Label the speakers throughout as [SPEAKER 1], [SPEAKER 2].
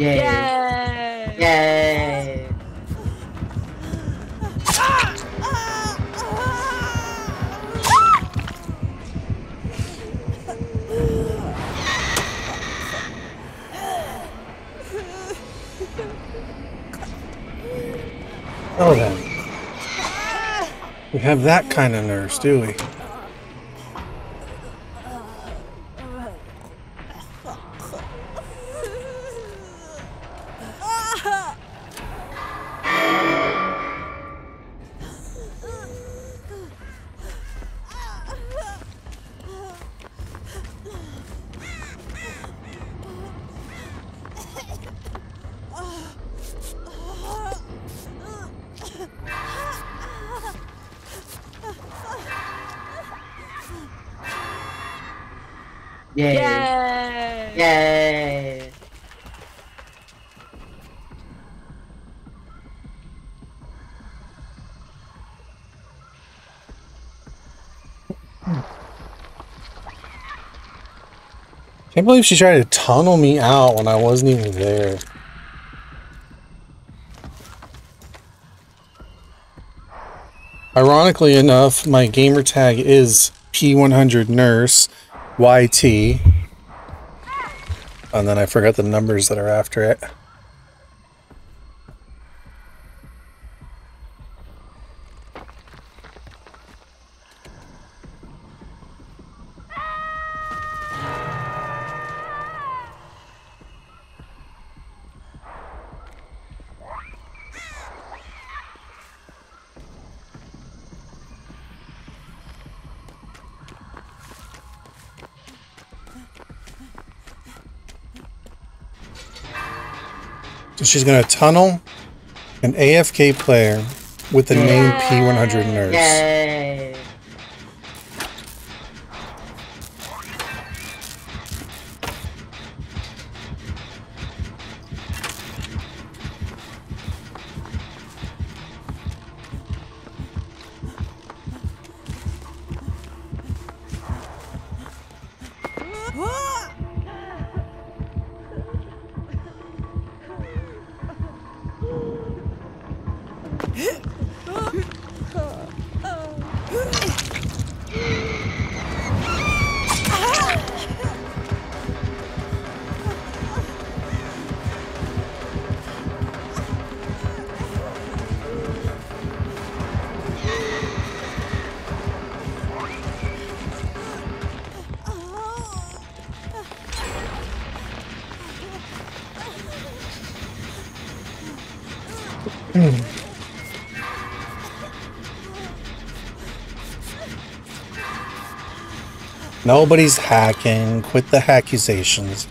[SPEAKER 1] Yay.
[SPEAKER 2] Yay!
[SPEAKER 1] Yay.
[SPEAKER 3] Oh, then. We have that kind of nurse, do we?
[SPEAKER 1] Yay.
[SPEAKER 2] Yay!
[SPEAKER 1] Yay.
[SPEAKER 3] Can't believe she tried to tunnel me out when I wasn't even there. Ironically enough, my gamer tag is P100 Nurse YT. And then I forgot the numbers that are after it. So she's going to tunnel an AFK player with the name P100 Nurse.
[SPEAKER 1] Yay.
[SPEAKER 3] Nobody's hacking. Quit the accusations.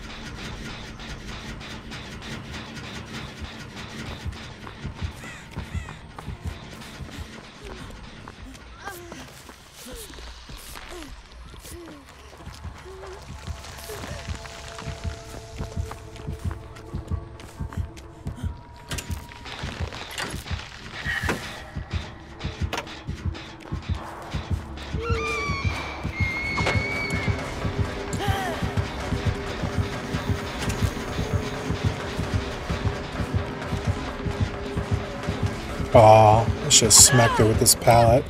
[SPEAKER 3] Aw, I should have smacked her with this pallet.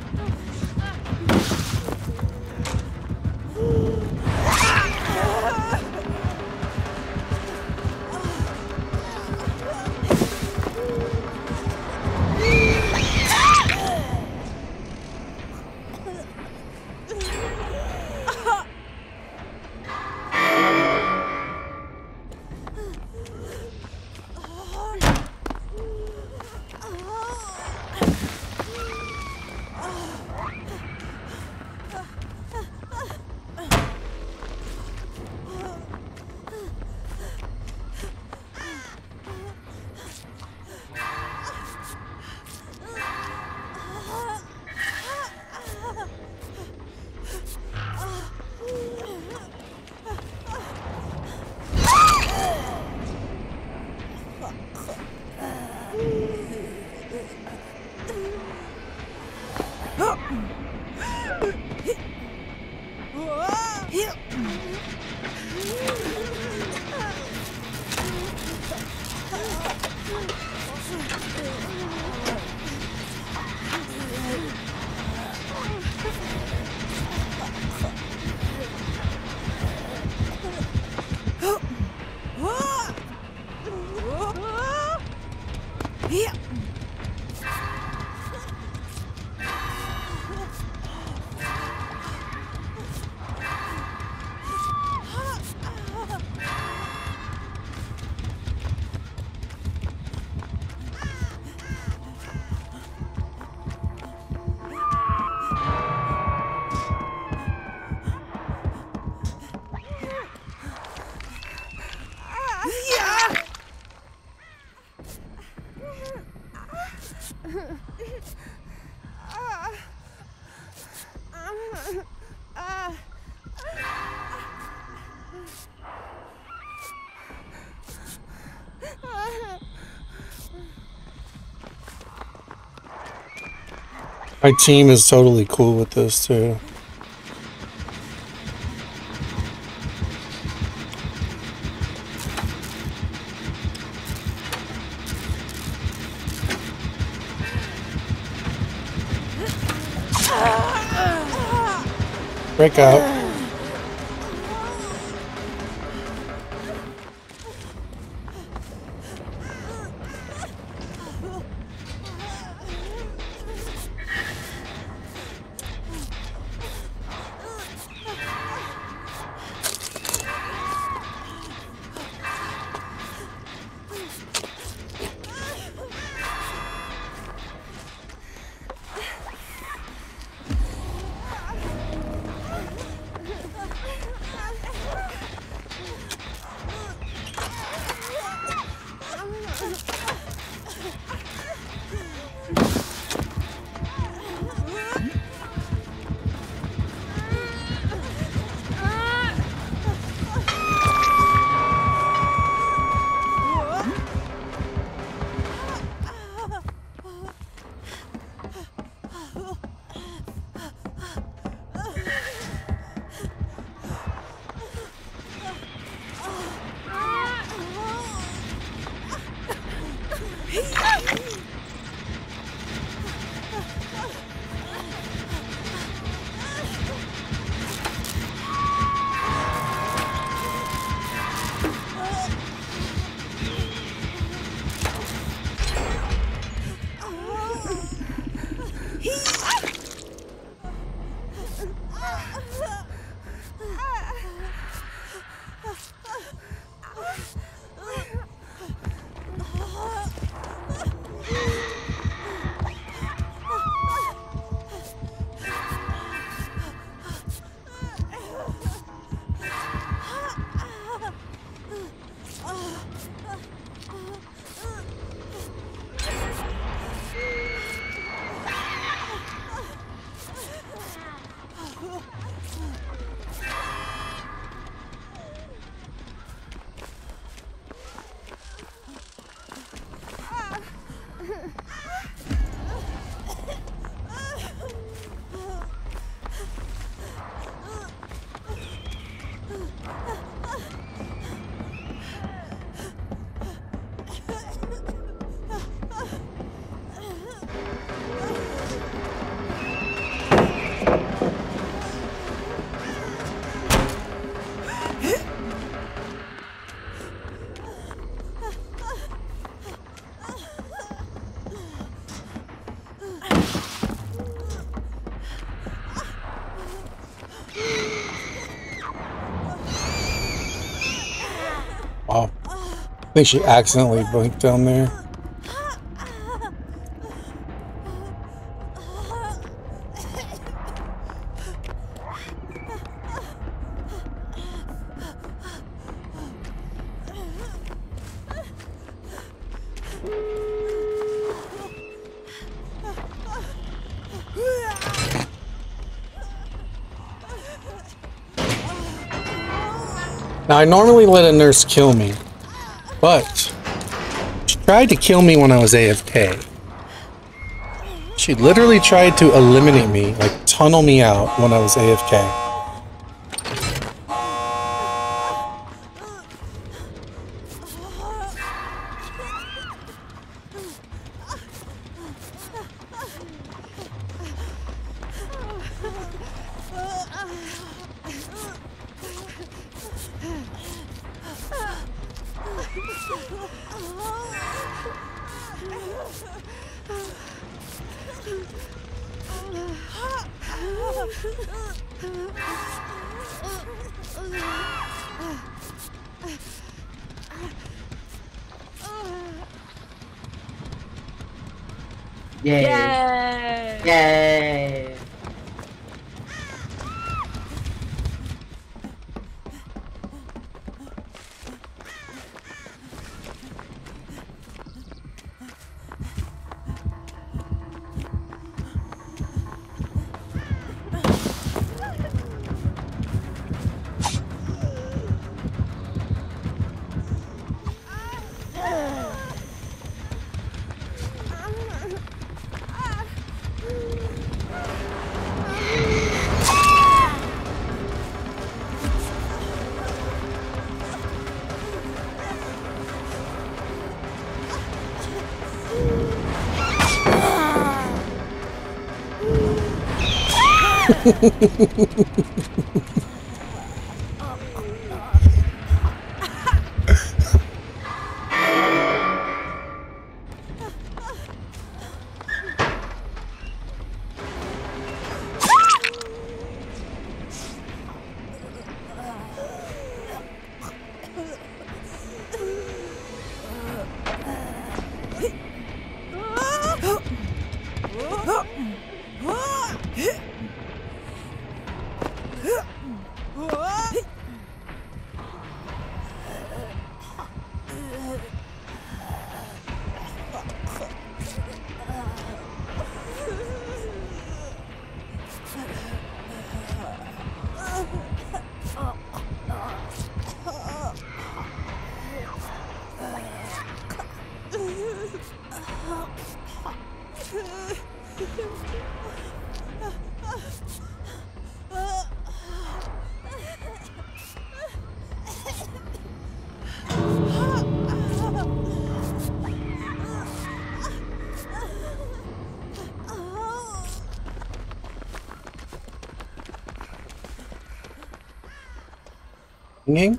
[SPEAKER 3] My team is totally cool with this too. Break out. Wow. I think she accidentally blinked down there. Now, I normally let a nurse kill me, but she tried to kill me when I was AFK. She literally tried to eliminate me, like tunnel me out when I was AFK.
[SPEAKER 1] Yay.
[SPEAKER 2] Yay!
[SPEAKER 1] Yay.
[SPEAKER 3] Singing?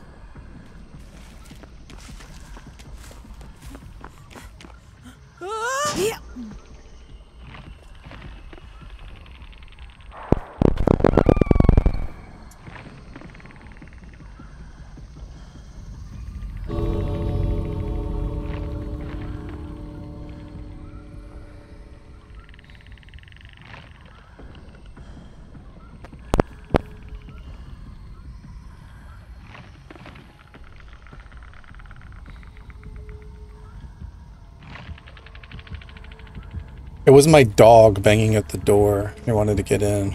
[SPEAKER 3] It was my dog banging at the door. He wanted to get in.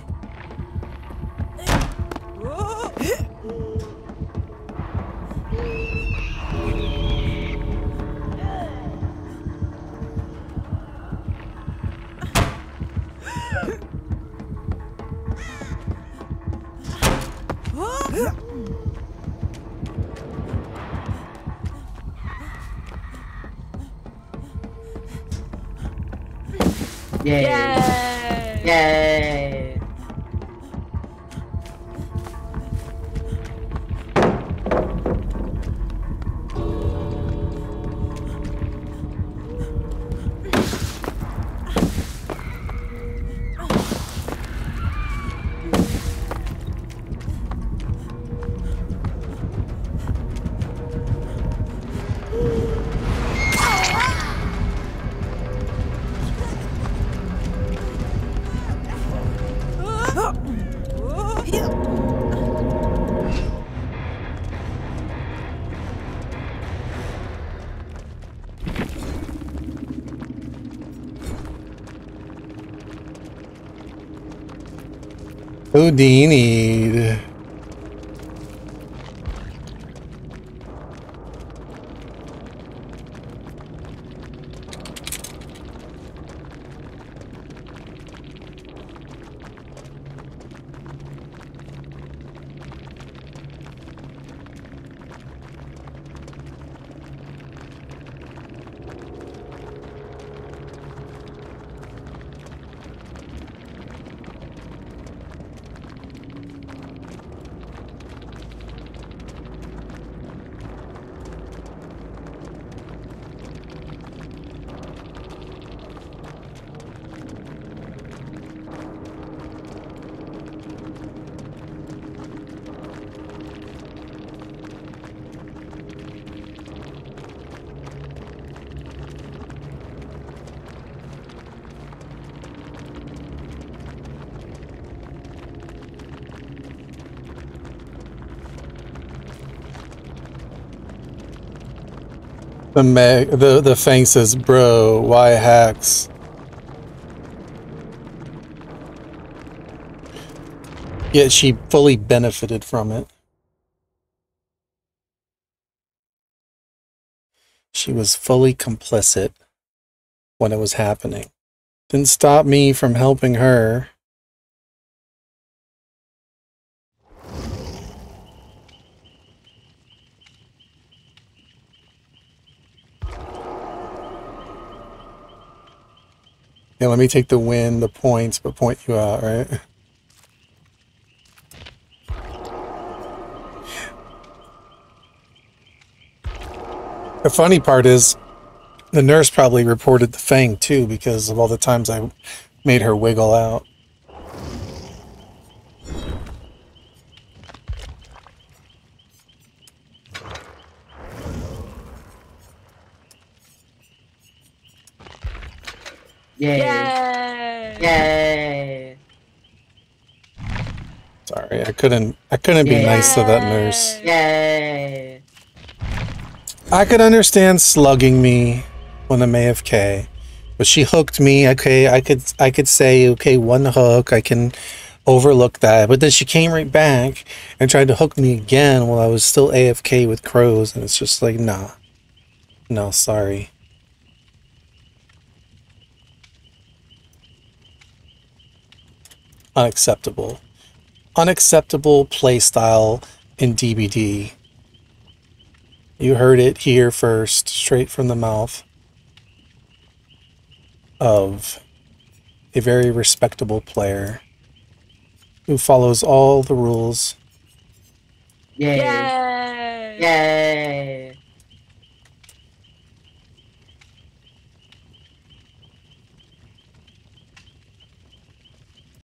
[SPEAKER 1] Yay.
[SPEAKER 2] Yay!
[SPEAKER 1] Yay.
[SPEAKER 3] Houdini. The Fang says, bro, why hacks? Yet she fully benefited from it. She was fully complicit when it was happening. Didn't stop me from helping her. Yeah, let me take the win, the points, but point you out, right? The funny part is, the nurse probably reported the Fang too because of all the times I made her wiggle out.
[SPEAKER 1] Yay.
[SPEAKER 2] Yay!
[SPEAKER 1] Yay.
[SPEAKER 3] Sorry, I couldn't be
[SPEAKER 1] Yeah.
[SPEAKER 3] nice to that nurse.
[SPEAKER 1] Yay.
[SPEAKER 3] I could understand slugging me when I'm AFK, but she hooked me. Okay, I could say, okay, one hook, I can overlook that. But then she came right back and tried to hook me again while I was still AFK with crows, and it's just like, nah. No, sorry. Unacceptable. Unacceptable playstyle in DBD. You heard it here first, straight from the mouth of a very respectable player who follows all the rules.
[SPEAKER 1] Yay.
[SPEAKER 2] Yay!
[SPEAKER 1] Yay.